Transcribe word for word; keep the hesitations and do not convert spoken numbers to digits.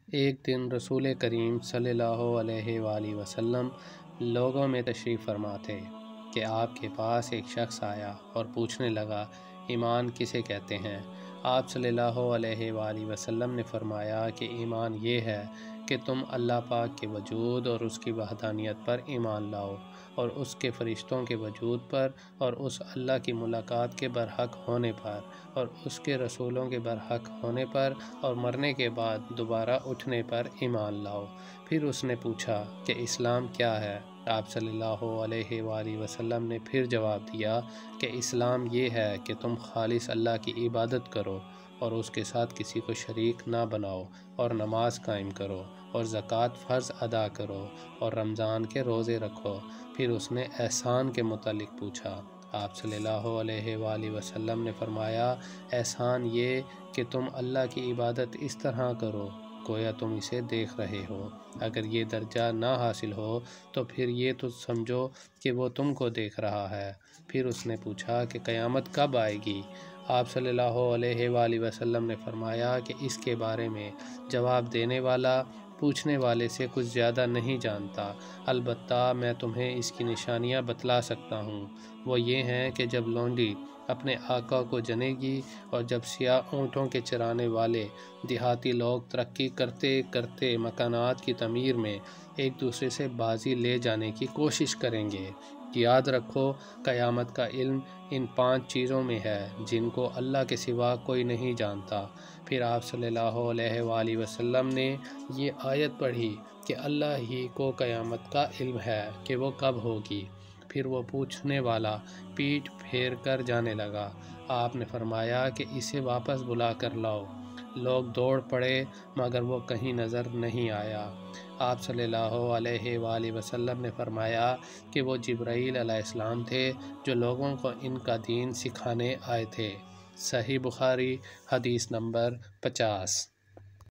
ایک دن رسول کریم صلی اللہ علیہ وآلہ وسلم لوگوں میں تشریف فرما تھے کہ آپ کے پاس ایک شخص آیا اور پوچھنے لگا ایمان کسے کہتے ہیں؟ آپ صلی اللہ علیہ وآلہ وسلم نے فرمایا کہ ایمان یہ ہے کہ تم اللہ پاک کے وجود اور اس کی وحدانیت پر ایمان لاؤ، اور اس کے فرشتوں کے وجود پر، اور اس اللہ کی ملاقات کے برحق ہونے پر، اور اس کے رسولوں کے برحق ہونے پر، اور مرنے کے بعد دوبارہ اٹھنے پر ایمان لاؤ۔ پھر اس نے پوچھا کہ اسلام کیا ہے؟ آپ صلی اللہ علیہ وآلہ وسلم نے پھر جواب دیا کہ اسلام یہ ہے کہ تم خالص اللہ کی عبادت کرو اور اس کے ساتھ کسی کو شریک نہ بناؤ، اور نماز قائم کرو، اور زکوٰۃ فرض ادا کرو، اور رمضان کے روزے رکھو۔ پھر اس نے احسان کے متعلق پوچھا۔ آپ صلی اللہ علیہ وآلہ وسلم نے فرمایا احسان یہ کہ تم اللہ کی عبادت اس طرح کرو گویا تم اسے دیکھ رہے ہو۔ اگر یہ درجہ نہ حاصل ہو تو پھر یہ تو سمجھو کہ وہ تم کو دیکھ رہا ہے۔ پھر اس نے پوچھا کہ قیامت کب آئے گی؟ آپ صلی اللہ علیہ وآلہ وسلم نے فرمایا کہ اس کے بارے میں جواب دینے والا پوچھنے والے سے کچھ زیادہ نہیں جانتا، البتہ میں تمہیں اس کی نشانیاں بتلا سکتا ہوں۔ وہ یہ ہیں کہ جب لونڈی اپنے آقا کو جنے گی، اور جب سیاہ اونٹوں کے چرانے والے دیہاتی لوگ ترقی کرتے کرتے مکانات کی تعمیر میں ایک دوسرے سے بازی لے جانے کی کوشش کریں گے۔ یاد رکھو قیامت کا علم ان پانچ چیزوں میں ہے جن کو اللہ کے سوا کوئی نہیں جانتا۔ پھر آپ صلی اللہ علیہ وآلہ وسلم نے یہ آیت پڑھی کہ اللہ ہی کو قیامت کا علم ہے کہ وہ کب ہوگی۔ پھر وہ پوچھنے والا پیٹھ پھیر کر جانے لگا۔ آپ نے فرمایا کہ اسے واپس بلا کر لاؤ۔ لوگ دوڑ پڑے مگر وہ کہیں نظر نہیں آیا۔ آپ صلی اللہ علیہ وآلہ وسلم نے فرمایا کہ وہ جبرائیل علیہ السلام تھے جو لوگوں کو ان کا دین سکھانے آئے تھے۔ صحیح بخاری حدیث نمبر پچاس۔